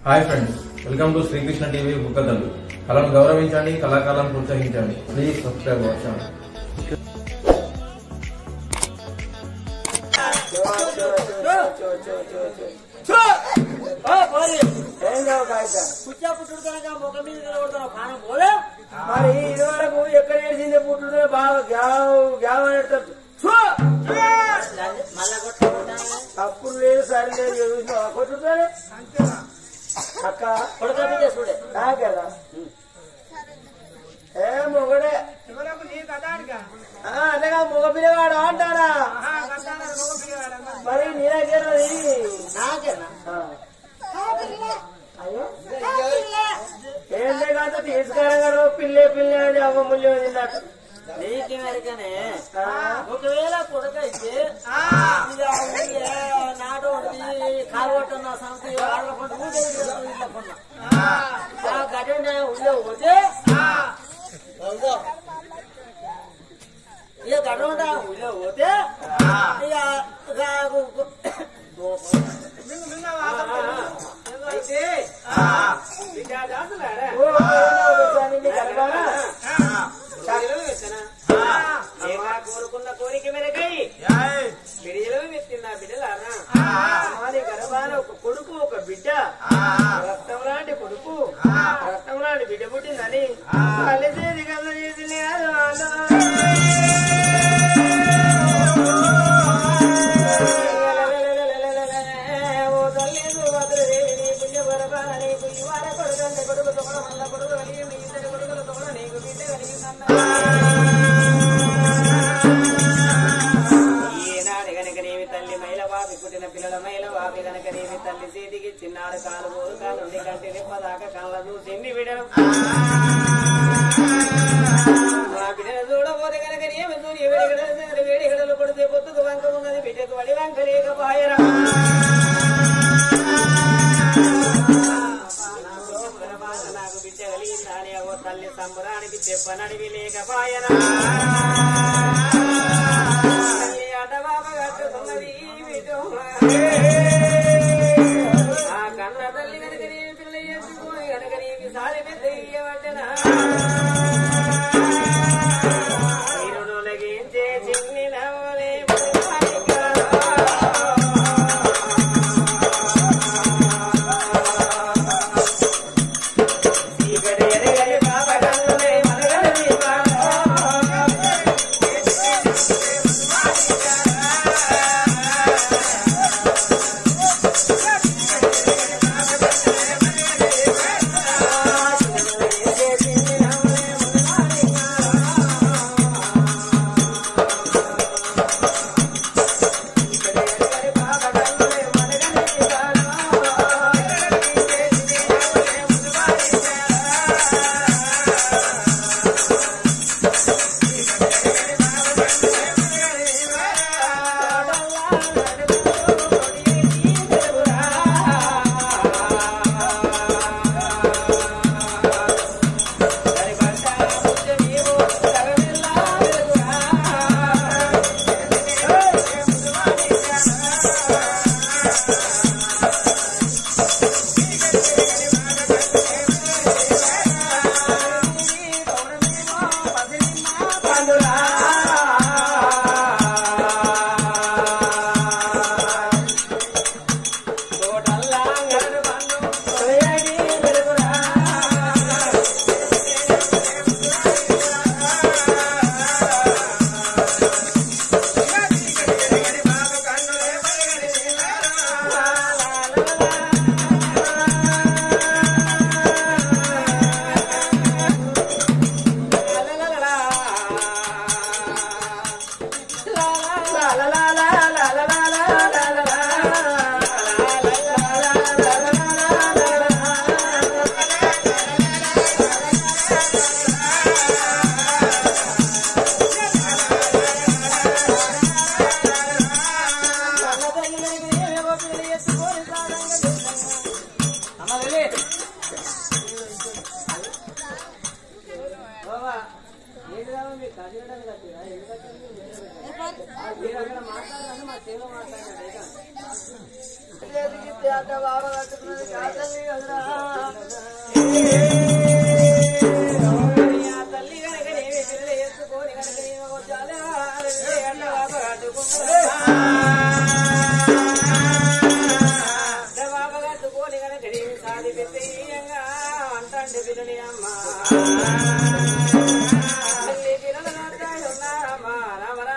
Hi friends, welcome to Srikrishna TV బుక్కదల్లు. కళను గౌరవించండి, కళాకారులను ప్రోత్సహించండి. Please subscribe our channel. మరి ఇది వరకు ఎక్కడ ఏడిసిందే పుట్టుడు బాగా గ్యావ్ గ్యావ్ అనేటట్టు అప్పుడు లేదు సరే లేదు కొట్టుతానే అక్క కదా ఏ మొగడే అంతేగా మొగ పిల్లగాడు అంటారా మరి నీ దగ్గర అయ్యో ఏంటే కాదు తీసుకురాగారు పిల్లే పిల్లే అని అమ్మముల్లి వచ్చిందట నీకు మరికనే ఒకవేళ కొడుకైతే నాటు కాలుగొట్టున్న సంస్థ ఆడకుండా గడ్డ ఉండే పోతే ఇక గడ్డ ఉండే పోతే ఇక కోరుకున్న కోరిక మేరకై బిడ్డలు మెత్తిన బిడ్డలారా మాది గర్భాన ఒక కొడుకు ఒక బిడ్డ రక్తం లాంటి కొడుకు రక్తం లాంటి బిడ్డ పుట్టిందని కలిసేది కళ్ళ చేసి ఓ తల్లి వదలదేవి పుణ్య బరబాల నీకు ఇవాళ కొడుకంటే కొడుకు తొగల మల్ల కొడుకు కలిగింది ఇద్దరు కొడుకుల తొగల నీకు బిడ్డ కలిగిందన్న పుట్టిన పిల్లల మైల వాపి కనుక నేమి తల్లి చేతికి చిన్నాడు కాలు గోరు కాలు కంటి నిప్పదాకా కళ్ళ చూసింది బిడ్డను ఆ బిడ్డను చూడబోతే కనుక నేమి సూర్య వేడి గడలు కొడితే పొత్తుకు వంక ఉన్నది బిడ్డకు వడి వంక లేకపోయరా నాకు బిడ్డ కలిగిందని అవో తల్లి సంబరానికి చెప్పనడివి లేకపోయరా అటబాబ కట్టుకున్నది ఆ కన్న తల్లి కనుక నీ పిల్ల ఎత్తుకుని కనుక నీకు సాలి పెద్ద ఇయ్యబడ్డనా ఇరుడులగించే చిన్ని నవ్వలే చిన్న చక్కని సాది పెద్దయ్యంగా అంటాండి పిల్లని అమ్మ పిల్లల ఉన్నారమ్మా రామరా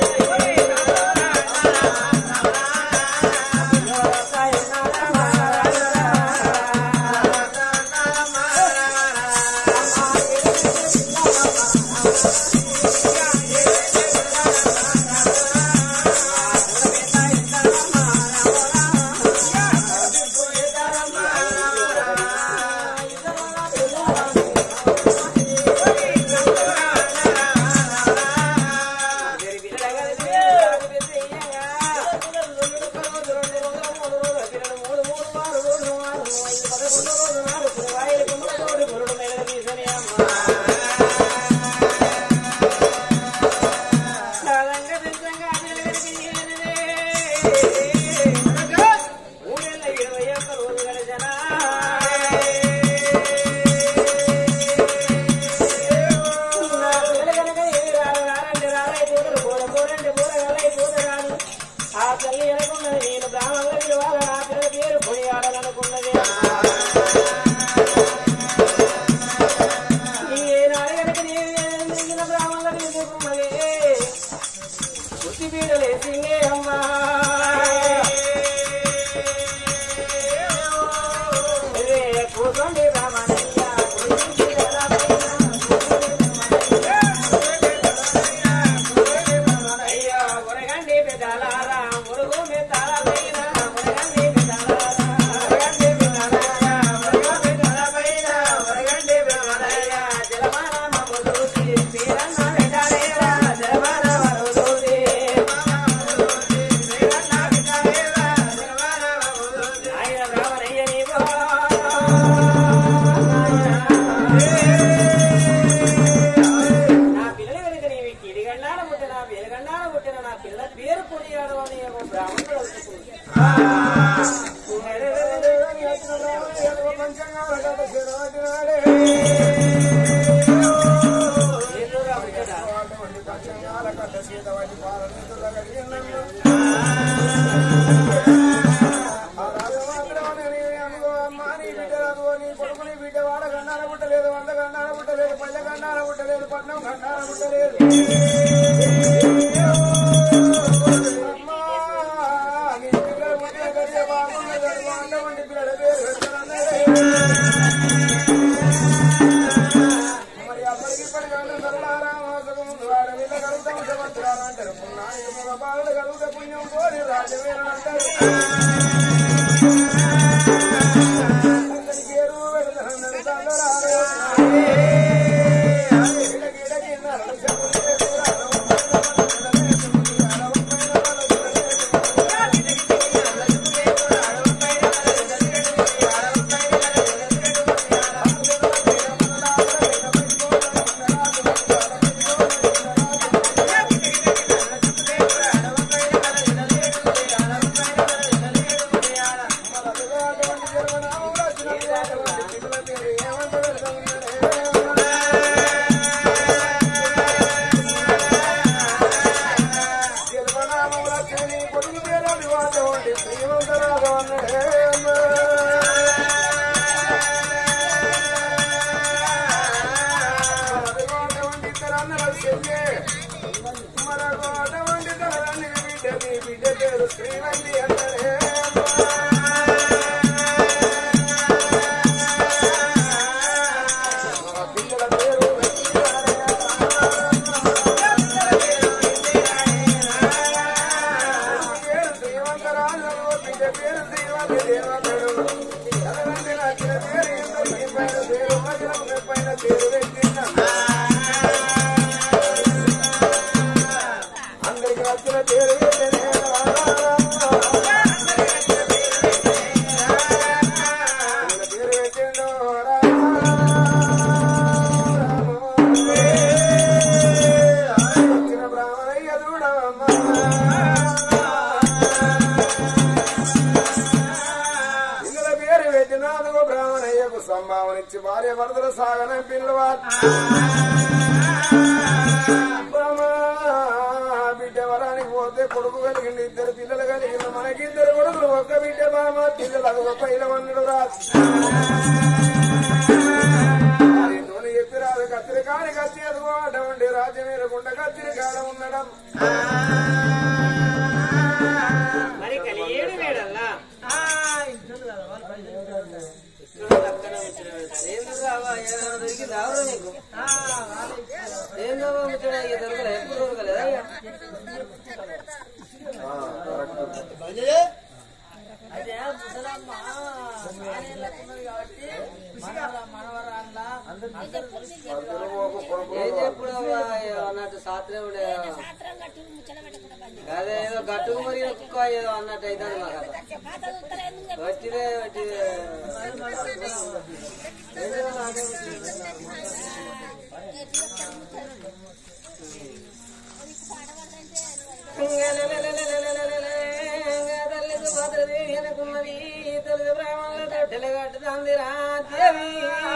భార్య భర్తల సాగన పిల్లవాడు బిడ్డ వరానికి పోతే కొడుకు కలిగి కలిగింది 2 పిల్లలు కలిగిన మనకి 2 కొడుకులు ఒక్క బిడ్డ బామ పిల్లలు ఒక పైన వందడు రాదు నూనె చెప్పి రాదు కత్తిరి కాని కత్తి ఎదుగో అటువంటి రాజ్యం ఏరకుండా కత్తిరి కాడ ఉండడం మరి కలిగేడు వేడల్లా అదే ముసలమ్మ కాబట్టి మనవరాళ్ళ ఎప్పుడు అన్నట్టు శాస్త్రం ఉండే అదే ఏదో గట్టుకు మరి కుక్క ఏదో అన్నట్టు అయితే వచ్చిదే వచ్చిదే తల్లి భద్రదేవి అనుకున్నది తల్లి బ్రాహ్మణుల తొట్టెలు కట్టుతుంది రాదేవి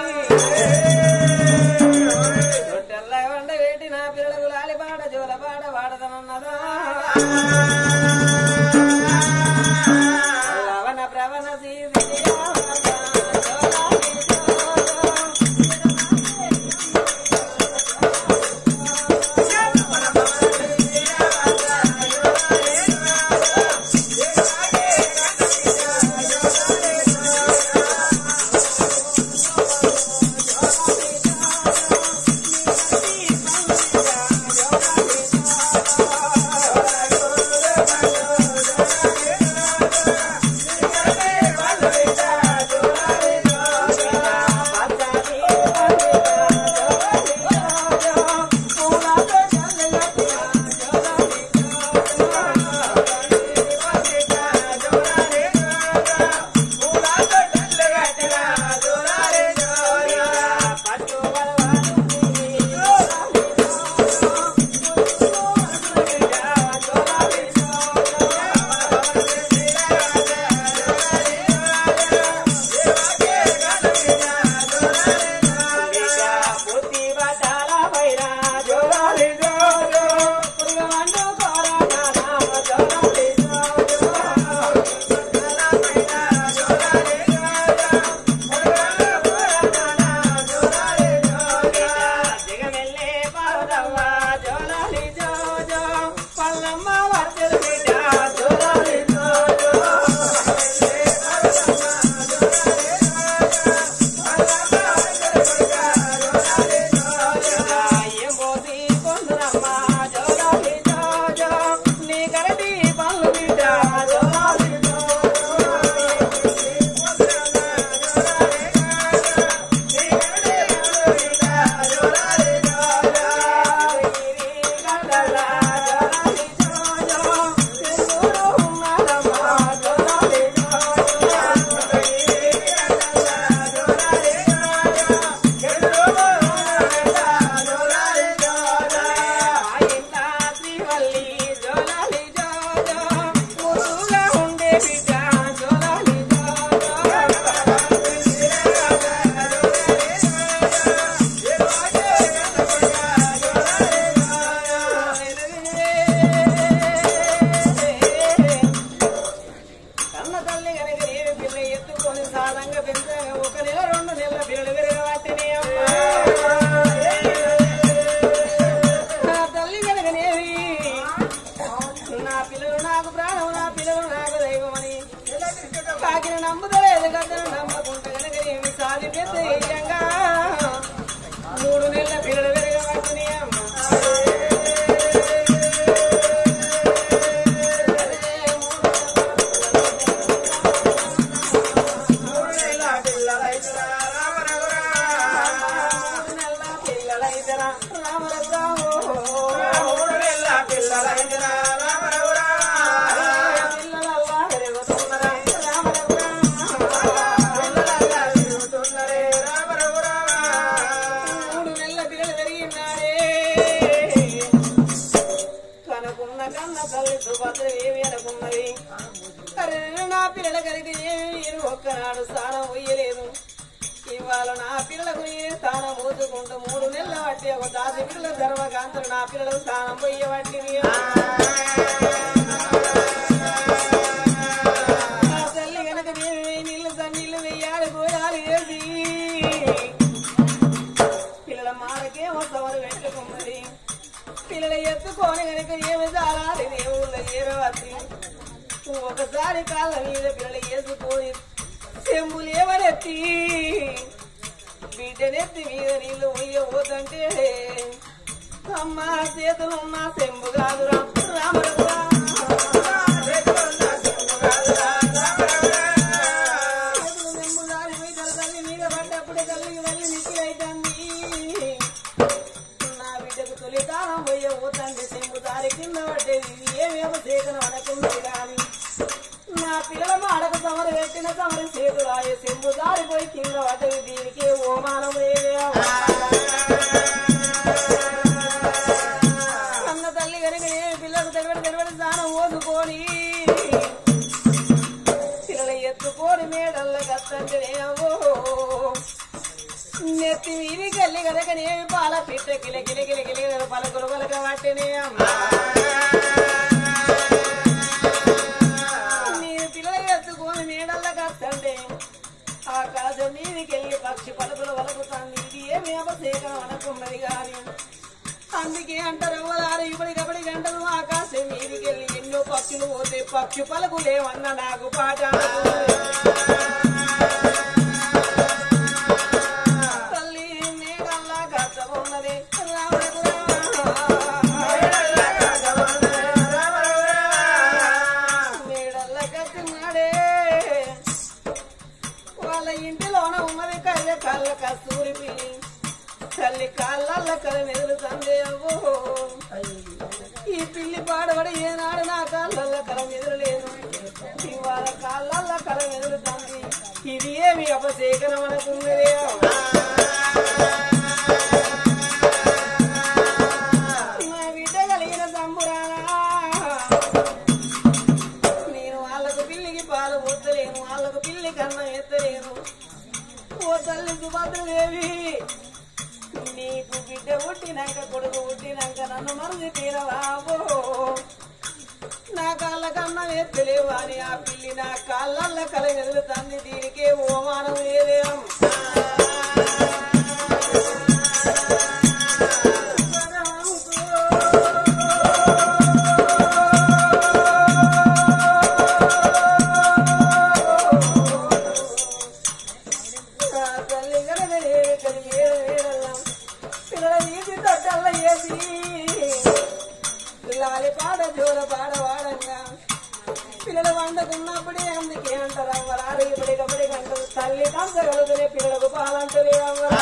తొట్టెల్ల వండ వేటి నా పిల్లలకు లాలిపాట జోలపాట వాడదనన్నదా లవణ ప్రవణ ఒక్కనాడు స్నానం పోయలేదు. ఇవాళ నా పిల్లలకు స్నానం పోసుకుంటూ 3 నెలల బట్టి ఒక దాసి పిల్లల ధర్మకాంతులు నా పిల్లలకు స్నానం పోయబట్టి పిల్లలు గోయాలు వేసి పిల్లల మాటకేమో సవరు పెట్టుకున్నది. పిల్లలు ఎత్తుకొని కనుక ఏమి చాలాలి దేవుళ్ళ ఏరవద్ది. ఒకసారి కాళ్ళ మీద పిల్లలు వేసుకొని చెంబులేవనెత్తి బిడ్డనెత్తి మీద నీళ్ళు పోయబోతంటే అమ్మ చేతులున్న చెంబు కాదురా రామరా తల్లి మీద పడ్డప్పుడే తల్లికి వెళ్ళి నిచ్చిలైతుంది. నా బిడ్డకు తొలితానం పోయబోతంటే చెంబు దారి కింద పడ్డేది. ఇది ఏమేమో సేకన అనుకున్నది కానీ నా పిల్లల మాడకు సమరు పెట్టిన సమరు చేతురాయే చెంబు దారిపోయి కింద పడ్డది. దీనికి ఓమానం అన్న తల్లి కనుక పిల్లలకు తెరవడి స్నానం ఓదుకొని పిల్లలు ఎత్తుకొని మేడల్ల కత్తంటేనేమో నెత్తి వీరి గల్లి కనుకనేమి పాల పిట్ట కిలకిల పలకలు పలక పట్టినే అమ్మా. నేను పిల్లలు ఎత్తుకొని మేడల్ల కత్తంటే ఆకాశం మీదికెళ్ళి పక్షి పలుకులు వలకుతాంది. ఇది ఏమి అపసేకం అనుకున్నది కాని అందుకే అంటారు ఎవరు ఇప్పటికప్పటి గంటలు ఆకాశం మీదికెళ్ళి ఎన్నో పక్షులు పోతే పక్షి పలుకులేమన్నా నాకు పాట తల్లి మేడల్లా కష్టమున్నది మేడల్ల కట్టున్నాడే వాళ్ళ ఇంటిలోన ఉన్నది కళ్ళ కస్తూరి పిల్లి తల్లి కాళ్ళ కల మెదులుతుంది. అవ్వో ఈ పిల్లి పాడబడి ఏనాడు నా కాళ్ళ కల మెదులులేదు. ఇవాళ కాళ్ళ కల మెదులుతుంది. ఇది ఏమి అపసేకరం అనుకున్నదే. నా బిడ్డ కలిగిన సంబురానా నేను వాళ్ళకు పిల్లికి పాలు పోతలేను, వాళ్ళకు పిల్లి కన్నం ఎత్తలేను. ఓ తల్లి సుభద్రదేవి నీకు బిడ్డ పుట్టినాక కొడుకు పుట్టినాక నన్ను మరిది తీరవాబో. నా కాళ్ళ కన్నా ఎత్తలేవు అని ఆ పిల్లి నా కాళ్ళ కల ఎదుగుతుంది. దీనికే ఓమానం ఏదేం తల్లి పిల్లల ఈజీ తట్టల్ల వేసి పిల్లాలి పాడ జోర పాడ వాడంగా పిల్లలు వండుకున్నప్పుడే అందుకే అంటారు అవ్వరారు ఇప్పటికప్పుడే అంటారు. తల్లి కంచగలుగునే పిల్లలకు పాలంటారే అవ్వరా.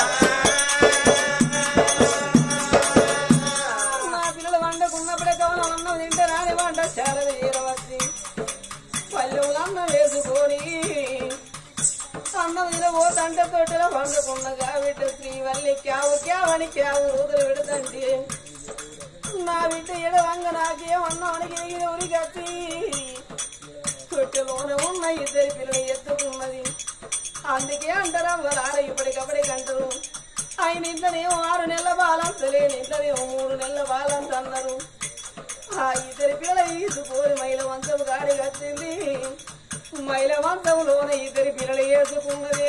నా పిల్లలు వండుకున్నప్పుడే కవనం అన్నం తింటారాని వంట చాలా ఏరవచ్చి పల్లెములన్నం వేసుకొని అన్నం తినబోతంటే తోటలో వండుకున్నగా బిడ్డ శ్రీవల్లి క్యావని క్యావు రోజులు పెడతంటే నా బిడ్డ ఎడవంగ నాకేమన్నామని ఎగిరి ఉరిగచ్చి తొట్టెలోనే ఉన్న ఇద్దరి పిల్లలు ఎత్తుకున్నది. అందుకే అంటారా వాళ్ళ ఇప్పటికప్పుడే అంటారు. ఆయన ఇంట్లోనేమో 6 నెలల బాలంత లేని ఇంట్లోనేమో 3 నెలల బాలంత అన్నారు. ఆ ఇద్దరి పిల్లలు ఈసుకొని మైల వంశం గాడి కట్టింది. మైల వంశంలోనే ఇద్దరి పిల్లలు వేసుకున్నది.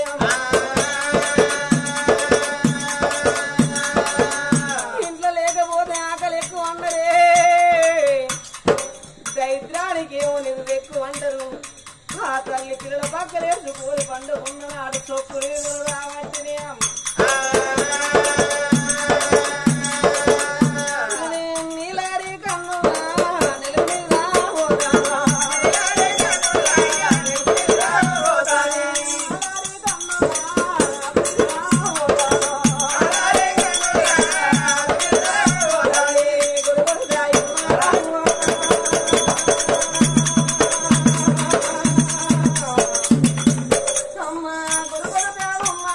ఇంట్లో లేకపోతే ఆకలి ఎక్కువ అన్నరే, దైత్రానికి ఏమో నువ్వు ఎక్కువ అంటారు. ఆ తల్లి పిల్లల పక్కలేసుకొని పండుకున్న నాడు చొప్పులు రావట్టినే నీలాడి కన్ను అమ్మ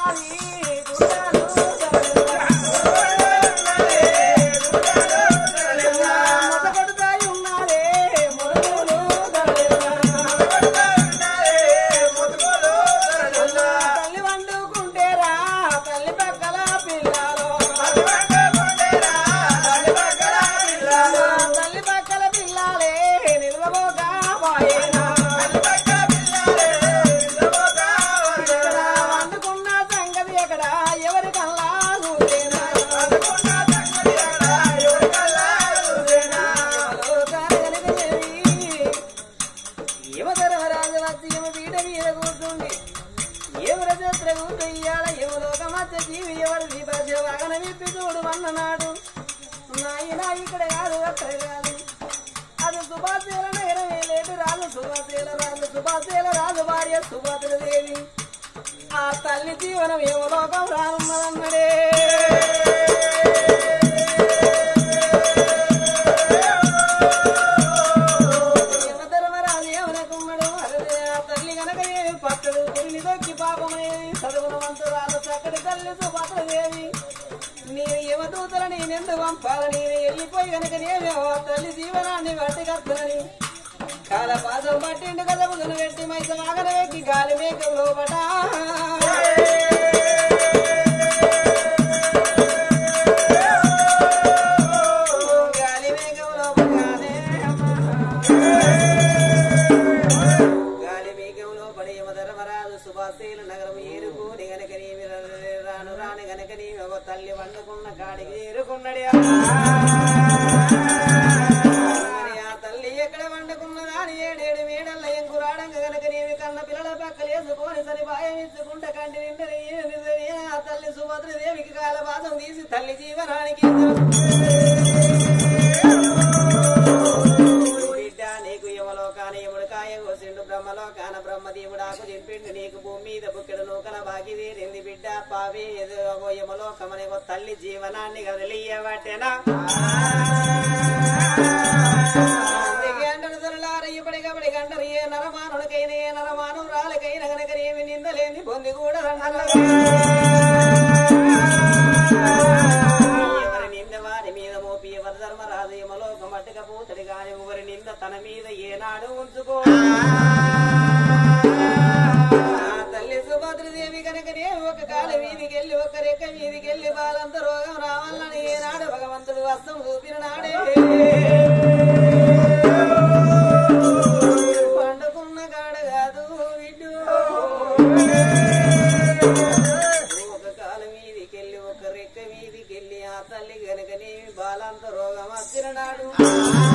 ఇయ్యాల యువలోక మధ్య జీవి ఎవరిది భాష వాగన విప్పి చూడు అన్ననాడు నాయన ఇక్కడ కాదు అక్కడ కాదు అది సుభాషేల నగరమే లేదు రాజు సుభాషేల రాజు భార్య సుభద్ర దేవి ఆ తల్లి జీవనం యువలోకం రానున్నదన్నడే పక్కడు తిరిగి దొక్కి పాపమేవి చదువునవంతురాలు చక్కటి తల్లి సుభద్రదేవి నేను యమదూతల నేనెందు పంపాలని వెళ్ళిపోయి కనుక నేను తల్లి జీవనాన్ని పట్టుకత్తని కాలపాదం పట్టిండు కదా ముదను పెట్టి మైస వాగన వెక్కి గాలి మేకం లోపట గాలి మేకం లోపటానే సుభాషేల నగరం ఏరుకోని గనక నీవి రాను రాని గనక నీవి ఒక తల్లి వండుకున్న కాడికి ఏరుకున్నది ఆ తల్లి ఎక్కడ వండుకున్నదా అని ఏడేడు మేడల్ల ఎంకురాడంగ గనక నీవి కన్న పిల్లల పక్కలేసుకొని సరి భాయమించుకుంట కంటి నిండని ఆ తల్లి సుభద్రదేవికి కాలపాదం తీసి తల్లి జీవనానికి నీకు యమలోకాన యముడికాయ కోసిండు బ్రహ్మలోకాన బ్రహ్మదేవుడాకు దింపిండు నీకు భూమి మీద బుక్కెడు నూకల బాగి తీరింది బిడ్డ పావి ఎదుగో యమలోకమనే తల్లి జీవనాన్ని కదిలియబట్టెనా గంటలు దొరలారయ్యపడి కబడి గంటలు ఏ నరమానుడికైనా ఏ నరమానురాలకైనా గనక ఏమి నిందలేని పొంది కూడా ఎవరి నింద వారి మీద మోపి ఎవరి ధర్మరాజు యమలోకం పట్టుకపోతడి గాని ఎవరి నింద తన మీద ఏనాడు ఉంచుకో తల్లి సుభద్రదేవి కనుకనే ఒక కాల వీధికెళ్ళి ఒక రెక్క వీధికెళ్ళి బాలంత రోగం రావాలని ఏనాడు భగవంతుడు వస్తం చూపిన నాడే పండుకున్న కాడ కాదు విడ్డు ఒక కాల వీధికెళ్ళి ఒక రెక్క వీధికెళ్ళి ఆ తల్లి కనుకనే బాలంత రోగం వచ్చిన నాడు